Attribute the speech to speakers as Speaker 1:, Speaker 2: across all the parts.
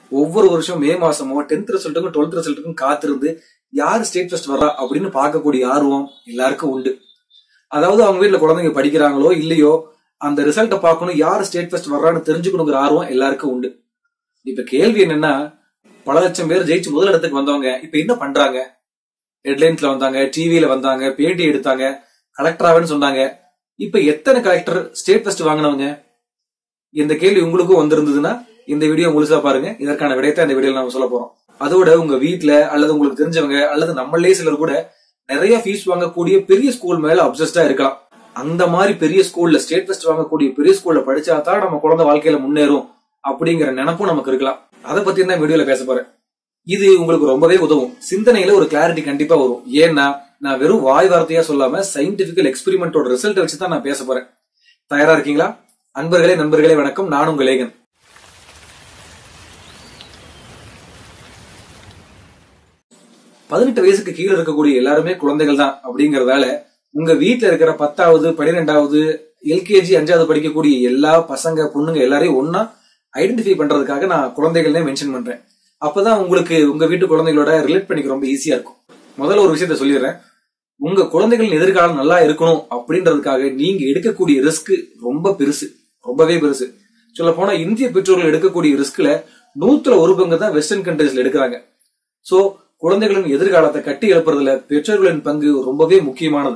Speaker 1: ஒவ்வொரு வருஷம் மே மாசமோ 10th ரிசல்ட்டுக்கும் 12th ரிசல்ட்டுக்கும் காத்திருந்து யார் ஸ்டேட் ஃபர்ஸ்ட் வர்றா அப்படின்னு பார்க்கக்கூடிய ஆர்வம் எல்லாருக்கும் உண்டு. அதாவது அவங்க வீட்டுல குழந்தைங்க படிக்கிறாங்களோ இல்லையோ அந்த ரிசல்ட்டை பார்க்கணும், யார் ஸ்டேட் ஃபர்ஸ்ட் வர்றான்னு தெரிஞ்சுக்கணுங்கிற ஆர்வம் எல்லாருக்கும் உண்டு. இப்ப கேள்வி என்னன்னா, பல லட்சம் பேர் ஜெயிச்சு முதல் இடத்துக்கு வந்தவங்க இப்ப என்ன பண்றாங்க? ஹெட்லைன்ஸ்ல வந்தாங்க, டிவியில வந்தாங்க, பேட்டி எடுத்தாங்க, கலெக்டர் ஆவேன்னு சொன்னாங்க. இப்ப எத்தனை கலெக்டர் ஸ்டேட் ஃபர்ஸ்ட் வாங்கினவங்க? இந்த கேள்வி உங்களுக்கும் வந்திருந்ததுன்னா இந்த வீடியோ முழுசா பாருங்க. இதற்கான விடையத்தை இந்த வீடியோல நாம சொல்ல போறோம். அதோட உங்க வீட்டுல அல்லது உங்களுக்கு தெரிஞ்சவங்க அல்லது நம்மளே சிலர் கூட நிறைய ஃபீஸ் வாங்கக்கூடிய பெரிய ஸ்கூல் மேல அப்சஸ்டா இருக்கலாம். அந்த மாதிரி பெரிய ஸ்கூல்ல ஸ்டேட் ஃபர்ஸ்ட் வாங்கக்கூடிய பெரிய ஸ்கூல்ல படிச்சாதான் நம்ம குழந்தை வாழ்க்கையில முன்னேறும் அப்படிங்கிற நினைப்பும் நமக்கு இருக்கலாம். அதை பத்தி தான் வீடியோல பேச போறேன். இது உங்களுக்கு ரொம்பவே உதவும். சிந்தனையில ஒரு கிளாரிட்டி கண்டிப்பா வரும். ஏன்னா நான் வெறும் வாய் வார்த்தையா சொல்லாம சயின்டிபிக்கல் எக்ஸ்பெரிமெண்டோட ரிசல்ட் வச்சுதான் நான் பேச போறேன். தயாரா இருக்கீங்களா? அன்பர்களே நண்பர்களே வணக்கம். நான் உங்க லேகன். 18 வயசுக்கு கீழே இருக்கக்கூடிய எல்லாருமே குழந்தைகள் தான் அப்படிங்கறதால உங்க வீட்டுல இருக்கிற 10வது 12வது எல்கேஜி 5வது படிக்கக்கூடிய எல்லா பசங்க பொண்ணுங்க எல்லாரையும் ஒன்னா ஐடென்டிஃபை பண்றதுக்காக நான் குழந்தைகள்னே மென்ஷன் பண்றேன். அப்பதான் உங்களுக்கு உங்க வீட்டு குழந்தைகளோட ரிலேட் பண்ணிக்க ரொம்ப ஈஸியா இருக்கும். முதல்ல ஒரு விஷயத்த சொல்லிடுறேன். உங்க குழந்தைகளின் எதிர்காலம் நல்லா இருக்கணும் அப்படின்றதுக்காக நீங்க எடுக்கக்கூடிய ரிஸ்க் ரொம்ப பெருசு, ரொம்பவே பெருசு. சொல்ல போனா இந்திய பெற்றோர்கள் எடுக்கக்கூடிய ரிஸ்க்ல 100ல் 1 பங்கு தான் வெஸ்டர்ன் கண்ட்ரீஸ்ல எடுக்கிறாங்க. சோ குழந்தைகளின் எதிர்காலத்தை கட்டி எழுப்புறதுல பெற்றோர்களின் பங்கு ரொம்பவே முக்கியமானது.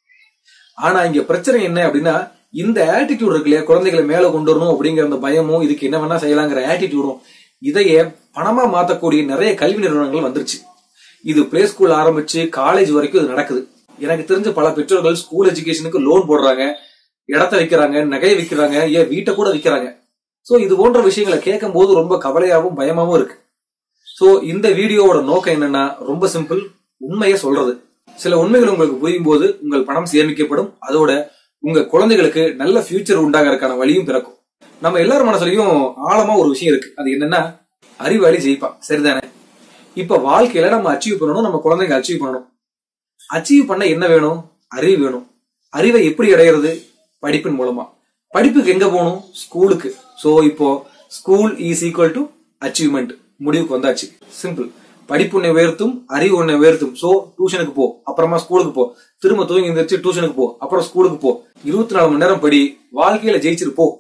Speaker 1: ஆனா இங்க பிரச்சனை என்ன அப்படின்னா, இந்த ஆட்டிடியூட் இருக்கு இல்லையா, குழந்தைகளை மேல கொண்டு வரணும் அப்படிங்கிற அந்த பயமும் இதுக்கு என்ன வேணா செய்யலாங்கிற ஆட்டிடியூடும் இதையே பணமா மாத்தக்கூடிய நிறைய கல்வி நிறுவனங்கள் வந்துருச்சு. இது பிளே ஸ்கூல் ஆரம்பிச்சு காலேஜ் வரைக்கும் இது நடக்குது. எனக்கு தெரிஞ்ச பல பெற்றோர்கள் ஸ்கூல் எஜுகேஷனுக்கு லோன் போடுறாங்க, இடத்த விற்கிறாங்க, நகையை விற்கிறாங்க, ஏன் வீட்டை கூட விற்கிறாங்க. சோ இது போன்ற விஷயங்களை கேட்கும் போது ரொம்ப கவலையாவும் பயமாவும் இருக்கு. சோ இந்த வீடியோவோட நோக்கம் என்னன்னா, ரொம்ப சிம்பிள், உண்மையை சொல்றது. சில உண்மைகள் உங்களுக்கு புரியும் போது உங்கள் பணம் சேமிக்கப்படும். அதோட உங்க குழந்தைகளுக்கு நல்ல ஃபியூச்சர் உண்டாகிறதுக்கான வழியும் பிறக்கும். நம்ம எல்லாரும் மனசுலயும் ஆழமா ஒரு விஷயம் இருக்கு. அது என்னன்னா, அறிவாளி ஜெயிப்பான், சரிதானே? இப்ப வாழ்க்கையில நம்ம அச்சீவ் பண்ணணும், நம்ம குழந்தைங்க அச்சீவ் பண்ணணும். அச்சீவ் பண்ண என்ன வேணும்? அறிவு வேணும். அறிவை எப்படி அடையிறது? படிப்பின் மூலமா. படிப்புக்கு எங்க போகணும்? ஸ்கூலுக்கு. சோ இப்போ school is equal to achievement முடிவுக்கு வந்தாச்சு. சிம்பிள். படிப்பு உன்னை உயர்த்தும், அறிவு உன்னை உயர்த்தும். சோ டியூஷனுக்கு போ, அப்புறமா ஸ்கூலுக்கு போ, திரும்ப தூங்கி எந்திரிச்சு டியூஷனுக்கு போ, அப்புறம் ஸ்கூலுக்கு போ, 24 மணி நேரம் படி, வாழ்க்கையில ஜெயிச்சிரு போ.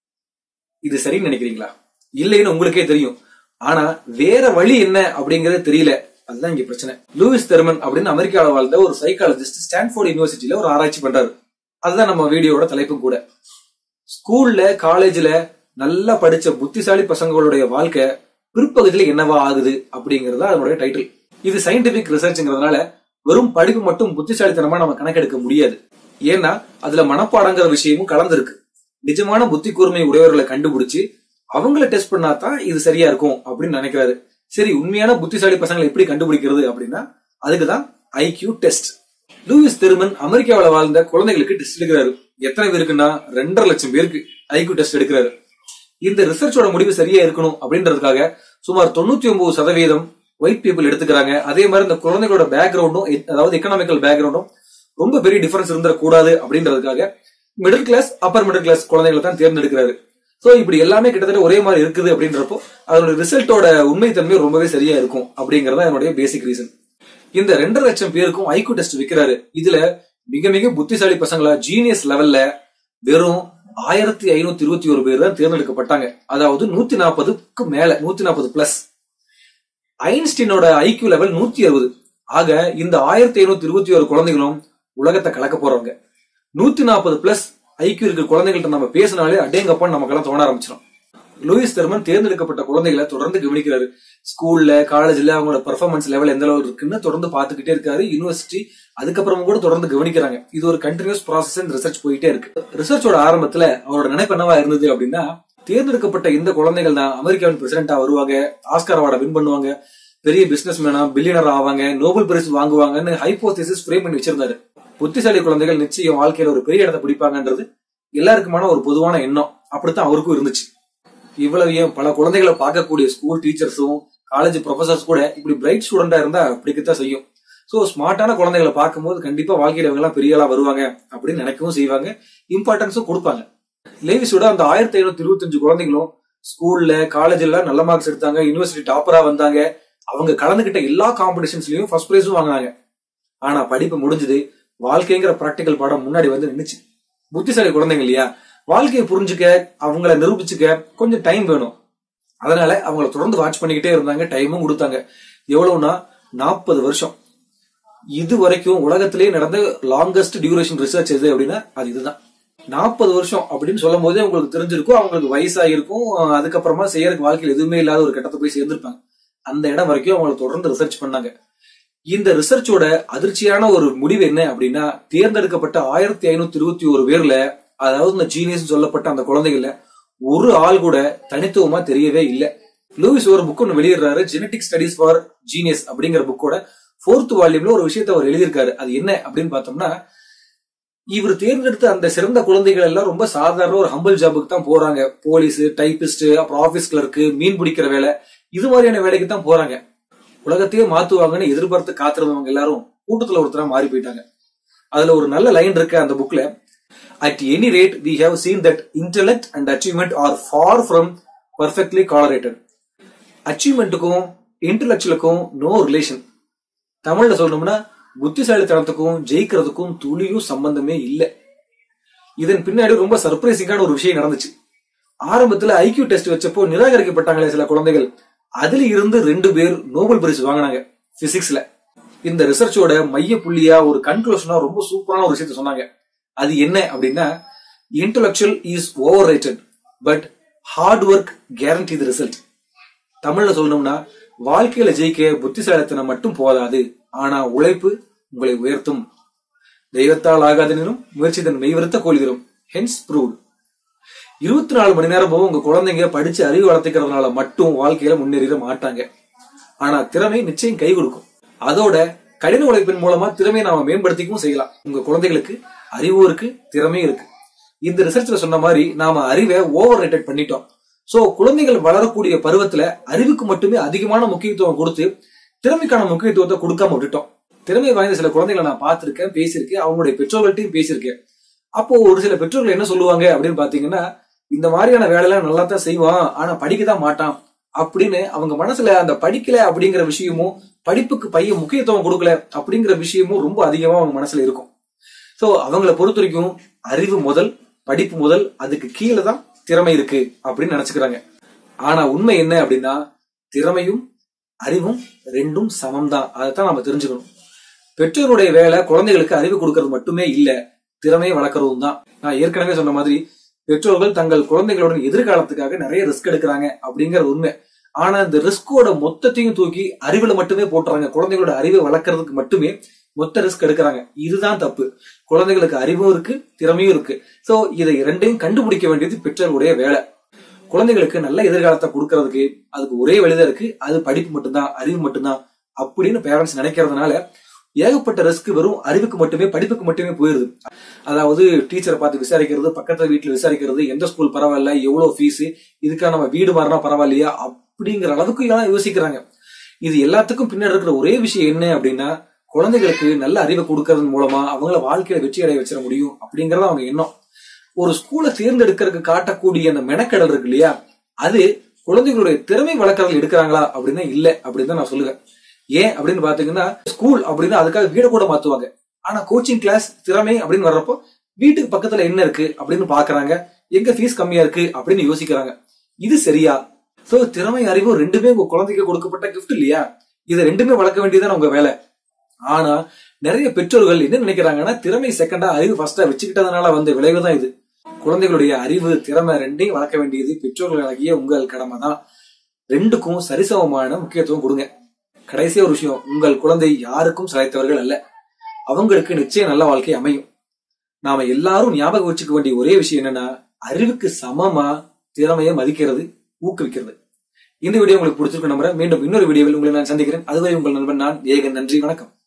Speaker 1: இது சரின்னு நினைக்கிறீங்களா? இல்லைன்னு உங்களுக்கே தெரியும். ஆனா வேற வழி என்ன அப்படிங்கறது தெரியல. அதுதான் இங்க பிரச்சனை. லூயிஸ் தெர்மன் அப்படின்னு அமெரிக்காவில் வாழ்ந்த ஒரு சைக்காலஜிஸ்ட் ஸ்டான்ஃபோர்ட் யூனிவர்சிட்டியில ஒரு ஆராய்ச்சி பண்றாரு. அதுதான் நம்ம வீடியோட தலைப்பும் கூட. ஸ்கூல்ல காலேஜ்ல நல்லா படிச்ச புத்திசாலி பசங்களுடைய வாழ்க்கை பிற்பகுதியில என்னவா ஆகுது அப்படிங்கறத அதனுடைய டைட்டில். இது சயின்டிபிக் ரிசர்ச்ங்கிறதுனால வெறும் படிப்பு மட்டும் புத்திசாலித்தனமா நம்ம கணக்கெடுக்க முடியாது. ஏன்னா அதுல மனப்பாடங்கிற விஷயமும் கலந்துருக்கு. நிஜமான புத்தி கூர்மை உடையவர்களை கண்டுபிடிச்சு அவங்கள டெஸ்ட் பண்ணாதான் இது சரியா இருக்கும் அப்படின்னு நினைக்கிறாரு. சரி, உண்மையான புத்திசாலி பசங்களை எப்படி கண்டுபிடிக்கிறது அப்படின்னா அதுக்குதான் ஐக்யூ டெஸ்ட். லூயிஸ் தெர்மன் அமெரிக்காவில் வாழ்ந்த குழந்தைகளுக்கு டெஸ்ட் எடுக்கிறாரு. எத்தனை பேருக்குன்னா 2.5 லட்சம் பேருக்கு ஐக்யூ டெஸ்ட் எடுக்கிறாரு. இந்த ரிசர்ச்சோட முடிவு சரியா இருக்கணும் அப்படின்றதுக்காக சுமார் 99% ஒயிட் பீப்புள் எடுத்துக்கிறாங்க. அதே மாதிரி இந்த குழந்தைகளோட பேக்ரவுண்டும், அதாவது எக்கனாமிக்கல் பேக்ரவுண்டும் ரொம்ப பெரிய டிஃபரன்ஸ் இருந்துடக்கூடாது அப்படின்றதுக்காக middle class, upper middle class குழந்தைகளை தான் தேர்ந்தெடுக்கிறாரு. சோ இப்படி எல்லாமே கிட்டத்தட்ட ஒரே மாதிரி இருக்குது அப்படின்றப்போ அதோட ரிசல்ட்டோட உண்மைத்தன்மை ரொம்பவே சரியா இருக்கும் அப்படிங்கறத என்னுடைய பேசிக் ரீசன். இந்த 2.5 லட்சம் பேருக்கும் ஐக்யூ டெஸ்ட் வைக்கிறாரு. இதுல மிக மிக புத்திசாலி பசங்களா ஜீனியஸ் லெவல்ல வெறும் 1521 பேர் தான் தேர்ந்தெடுக்கப்பட்டாங்க. அதாவது 140க்கு மேல, 140 பிளஸ். ஐன்ஸ்டீனோட IQ level 160. ஆக இந்த 1521 குழந்தைகளும் உலகத்தை கலக்க போறவங்க. 140 பிளஸ் ஐக்யூ இருக்கிற குழந்தைகள்ட்ட நம்ம பேசினாலே அடேங்கப்பான்னு நமக்கெல்லாம் தோண ஆரம்பிச்சிடும். லூயிஸ் தெர்மன் தேர்ந்தெடுக்கப்பட்ட குழந்தைகளை தொடர்ந்து கவனிக்கிறாரு. ஸ்கூல்ல, காலேஜ்ல அவங்களோட பெர்ஃபார்மன்ஸ் லெவல் எந்த அளவுக்கு இருக்குன்னு தொடர்ந்து பாத்துக்கிட்டே இருக்காரு. யூனிவர்சிட்டி அதுக்கப்புறமும் கூட தொடர்ந்து கவனிக்கிறாங்க. இது ஒரு கண்டினியூஸ் ப்ராசஸ், ரிசர்ச் போயிட்டே இருக்கு. ரிசர்ச்சோட ஆரம்பத்துல அவரோட நினைப்பு என்னவா இருந்தது அப்படின்னா, தேர்ந்தெடுக்கப்பட்ட இந்த குழந்தைகள் தான் அமெரிக்காவின் பிரசிடென்டா வருவாங்க, ஆஸ்கார் அவார்டை வின் பண்ணுவாங்க, பெரிய பிசினஸ் மேனா, பில்லியனர் ஆவாங்க, நோபல் பரிசு வாங்குவாங்கன்னு ஹைபோதேசிஸ் ஃப்ரேம் பண்ணி வச்சிருந்தாரு. புத்திசாலி குழந்தைகள் நிச்சயம் வாழ்க்கையில ஒரு பெரிய இடத்தை பிடிப்பாங்கன்றது எல்லாருக்குமான ஒரு பொதுவான எண்ணம். அப்படித்தான் அவருக்கும் இருந்துச்சு. இவ்வளவு ஏன் பல குழந்தைகளை பார்க்கக்கூடிய ஸ்கூல் டீச்சர்ஸும் காலேஜ் ப்ரொஃபசர்ஸ் கூட இப்படி பிரைட் ஸ்டூடெண்டா இருந்தா பிடிக்கத்தான் செய்யும். சோ ஸ்மார்ட்டான குழந்தைகளை பார்க்கும்போது கண்டிப்பா வாழ்க்கையில இவங்க எல்லாம் பெரிய ஆளா வருவாங்க அப்படின்னு நினைக்கவும் செய்வாங்க, இம்பார்ட்டன்ஸும் கொடுப்பாங்க. லேவிஸோட அந்த 1525 குழந்தைகளும் ஸ்கூல்ல காலேஜ்ல நல்ல மார்க்ஸ் எடுத்தாங்க, யூனிவர்சிட்டி டாப்பரா வந்தாங்க, அவங்க கலந்துகிட்ட எல்லா காம்படிஷன்ஸ்லயும் ஃபர்ஸ்ட் பிரைஸும் வாங்கினாங்க. ஆனா படிப்பு முடிஞ்சது, வாழ்க்கைங்கிற பிராக்டிக்கல் பாடம் முன்னாடி வந்து நின்னுச்சு. புத்திசாலி குழந்தைங்க இல்லையா, வாழ்க்கையை புரிஞ்சுக்க, அவங்கள நிரூபிச்சுக்க கொஞ்சம் டைம் வேணும். அதனால அவங்கள தொடர்ந்து வாட்ச் பண்ணிக்கிட்டே இருந்தாங்க, டைமும் கொடுத்தாங்க. எவ்வளவுனா 40 வருஷம். இது வரைக்கும் உலகத்திலேயே நடந்த லாங்கஸ்ட் டியூரேஷன் ரிசர்ச் எது அப்படின்னா அது இதுதான். 40 வருஷம் அப்படின்னு சொல்லும் போதே உங்களுக்கு தெரிஞ்சிருக்கும், அவங்களுக்கு வயசாயிருக்கும், அதுக்கப்புறமா செய்யறதுக்கு வாழ்க்கையில் எதுவுமே இல்லாத ஒரு கட்டத்தை போய் சேர்ந்திருப்பாங்க. அந்த இடம் வரைக்கும் அவங்களை தொடர்ந்து ரிசர்ச் பண்ணாங்க. இந்த ரிசர்ச்சோட அதிர்ச்சியான ஒரு முடிவு என்ன அப்படின்னா, தேர்ந்தெடுக்கப்பட்ட 1521 பேர்ல, அதாவது இந்த ஜீனியஸ் சொல்லப்பட்ட அந்த குழந்தைகள்ல ஒரு ஆள் கூட தனித்துவமா தெரியவே இல்லை. லூயிஸ் ஒரு புக் ஒன்று வெளியிடுறாரு, ஜெனடிக் ஸ்டடிஸ் ஃபார் ஜீனியஸ் அப்படிங்கிற புக்கோட 4th வால்யூம்ல ஒரு விஷயத்தை அவர் எழுதியிருக்காரு. அது என்ன அப்படின்னு பார்த்தோம்னா, இவர் தேர்ந்தெடுத்த அந்த சிறந்த குழந்தைகள் எல்லாம் ரொம்ப சாதாரண ஒரு ஹம்பிள் ஜாபுக்கு தான் போறாங்க. போலீஸ், டைபிஸ்ட், அப்புறம் ஆபீஸ் கிளர்க்கு, மீன் பிடிக்கிற வேலை, இது மாதிரியான வேலைக்கு தான் போறாங்க. உலகத்தையே மாத்துவாங்கன்னு எதிர்பார்த்து காத்திருந்தவங்க எல்லாரும் கூட்டத்துல ஒருத்தரா மாறி போயிட்டாங்க. அதுல ஒரு நல்ல லைன் இருக்கு அந்த புக்ல, at any rate we have seen that intellect and achievement are far from perfectly correlated. அச்சீவ்மெண்ட்டுக்கும் இன்டெலெக்சுவலுக்கும் நோ ரிலேஷன். தமிழ்ல சொல்லணும்னா புத்திசாலித்தனத்துக்கும் ஜெயிக்கிறதுக்கும் துளியும் சம்பந்தமே இல்லை. இதன் பின்னாடி ரொம்ப சர்ப்ரைசிங்கான ஒரு விஷயம் நடந்துச்சு. ஆரம்பத்துல ஐக்யூ டெஸ்ட் வச்சப்போ நிராகரிக்கப்பட்டாங்களே சில குழந்தைகள், அதுல இருந்து 2 பேர் நோபல் பரிசு வாங்கினாங்க பிசிக்ஸ்ல. இந்த ரிசர்ச்சோட மைய புள்ளியா ஒரு கன்க்ளூஷனா ரொம்ப சூப்பரான ஒரு விஷயத்த சொன்னாங்க. அது என்ன அப்படின்னா, intellectual is over rated but hard work guarantee the result. தமிழ்ல சொல்லணும்னா, வாழ்க்கையில ஜெயிக்க புத்திசாலித்தனம் மட்டும் போதாது, ஆனா உழைப்பு உங்களை உயர்த்தும். தெய்வத்தால் ஆகாதனும் முயற்சி தன் மெய்வருத்த கோழி தரும். Hence proved. 24 மணி நேரமும் உங்க குழந்தைங்க படிச்சு அறிவு வளர்த்துக்கிறதுனால மட்டும் வாழ்க்கையில முன்னேறிட மாட்டாங்க. ஆனா திறமை நிச்சயம் கை கொடுக்கும். அதோட கடின உழைப்பின் மூலமா திறமையை நாம மேம்படுத்திக்கவும் செய்யலாம். உங்க குழந்தைகளுக்கு அறிவும் இருக்கு, திறமையும் இருக்கு. இந்த ரிசர்ச்ல சொன்ன மாதிரி நாம அறிவை ஓவர் ரேட்டட் பண்ணிட்டோம். சோ குழந்தைகள் வளரக்கூடிய பருவத்துல அறிவுக்கு மட்டுமே அதிகமான முக்கியத்துவம் கொடுத்து திறமைக்கான முக்கியத்துவத்தை கொடுக்காம விட்டுட்டோம். திறமை வாய்ந்த சில குழந்தைகளை நான் பார்த்திருக்கேன், பேசியிருக்கேன், அவங்களுடைய பெற்றோர்கள்ட்டையும் பேசியிருக்கேன். அப்போ ஒரு சில பெற்றோர்கள் என்ன சொல்லுவாங்க அப்படின்னு பாத்தீங்கன்னா, இந்த மாதிரியான வேலையெல்லாம் நல்லா தான் செய்வான், ஆனா படிக்கதான் மாட்டான் அப்படின்னு அவங்க மனசுல அந்த படிக்கல அப்படிங்கிற விஷயமும், படிப்புக்கு பையன் முக்கியத்துவம் கொடுக்கல அப்படிங்கிற விஷயமும் ரொம்ப அதிகமா அவங்க மனசுல இருக்கும். சோ அவங்களை பொறுத்த வரைக்கும் அறிவு முதல், படிப்பு முதல், அதுக்கு கீழே தான் திறமை இருக்கு அப்படின்னு நினைச்சுக்கிறாங்க. ஆனா உண்மை என்ன அப்படின்னா, திறமையும் அறிவும் ரெண்டும் சமம் தான். அதைத்தான் நம்ம தெரிஞ்சுக்கணும். பெற்றோருடைய வேலை குழந்தைகளுக்கு அறிவு கொடுக்கறது மட்டுமே இல்ல, திறமையை வளர்க்கறதும் தான். நான் ஏற்கனவே சொன்ன மாதிரி பெற்றோர்கள் தங்கள் குழந்தைகளோட எதிர்காலத்துக்காக நிறைய ரிஸ்க் எடுக்கிறாங்க அப்படிங்கறது உண்மை. ஆனா இந்த ரிஸ்கோட மொத்தத்தையும் தூக்கி அறிவுல மட்டுமே போட்டுறாங்க. குழந்தைகளோட அறிவை வளர்க்கறதுக்கு மட்டுமே மொத்த ரிஸ்க் எடுக்கிறாங்க. இதுதான் தப்பு. குழந்தைகளுக்கு அறிவும் இருக்கு, திறமையும் இருக்கு. சோ இதை இரண்டையும் கண்டுபிடிக்க வேண்டியது பெற்றோருடைய வேலை. குழந்தைகளுக்கு நல்ல எதிர்காலத்தை கொடுக்கறதுக்கு அதுக்கு ஒரே வழிதான் இருக்கு, அது படிப்பு மட்டும்தான், அறிவு மட்டும்தான் அப்படின்னு பேரண்ட்ஸ் நினைக்கிறதுனால ஏகப்பட்ட ரிஸ்க் வெறும் அறிவுக்கு மட்டுமே, படிப்புக்கு மட்டுமே போயிருது. அதாவது டீச்சரை பார்த்து விசாரிக்கிறது, பக்கத்துல வீட்டுல விசாரிக்கிறது, எந்த ஸ்கூல் பரவாயில்ல, எவ்வளவு ஃபீஸ், இதுக்காக நம்ம வீடு மாறினா பரவாயில்லையா அப்படிங்கிற அளவுக்கு எல்லாம் யோசிக்கிறாங்க. இது எல்லாத்துக்கும் பின்னாடி இருக்கிற ஒரே விஷயம் என்ன அப்படின்னா, குழந்தைகளுக்கு நல்ல அறிவை கொடுக்கறது மூலமா அவங்கள வாழ்க்கையில வெற்றி அடைய வச்சிட முடியும் அப்படிங்கறத அவங்க எண்ணம். ஒரு ஸ்கூலை தேர்ந்தெடுக்கிறதுக்கு காட்டக்கூடிய அந்த மெனக்கடல் இருக்கு இல்லையா, அது குழந்தைகளுடைய திறமை வளர்க்கறதுல எடுக்கிறாங்களா அப்படின்னா இல்ல அப்படின்னு தான் நான் சொல்லுவேன். ஏன் அப்படின்னு பாத்தீங்கன்னா, ஸ்கூல் அப்படின்னா அதுக்காக வீட கூட மாத்துவாங்க. ஆனா கோச்சிங் கிளாஸ், திறமை அப்படின்னு வர்றப்போ வீட்டுக்கு பக்கத்துல என்ன இருக்கு அப்படின்னு பாக்குறாங்க, எங்க ஃபீஸ் கம்மியா இருக்கு அப்படின்னு யோசிக்கிறாங்க. இது சரியா? சோ திறமை அறிவும் ரெண்டுமே உங்க குழந்தைக்கு கொடுக்கப்பட்ட கிஃப்ட் இல்லையா, இதை ரெண்டுமே வளர்க்க வேண்டியதான உங்க வேலை. ஆனா நிறைய பெற்றோர்கள் என்ன நினைக்கிறாங்கன்னா, திறமை செகண்டா அறிவு ஃபர்ஸ்டா வச்சுக்கிட்டதுனால வந்த விளைவு தான் இது. குழந்தைகளுடைய அறிவு, திறமை ரெண்டையும் வளர்க்க வேண்டியது பெற்றோர்களாகிய உங்கள் கடமை தான். ரெண்டுக்கும் சரிசமமான முக்கியத்துவம் கொடுங்க. கடைசியா ஒரு விஷயம், உங்கள் குழந்தை யாருக்கும் சளைத்தவர்கள் அல்ல. அவங்களுக்கு நிச்சயம் நல்ல வாழ்க்கை அமையும். நாம எல்லாரும் ஞாபகம் வச்சுக்க வேண்டிய ஒரே விஷயம் என்னன்னா, அறிவுக்கு சமமா திறமையை மதிக்கிறது, ஊக்குவிக்கிறது. இந்த வீடியோ உங்களுக்கு பிடிச்சிருக்கு நம்புறேன். மீண்டும் இன்னொரு வீடியோவில் உங்களை நான் சந்திக்கிறேன். அதுவரை உங்கள் நண்பன் நான் ஏகன். நன்றி, வணக்கம்.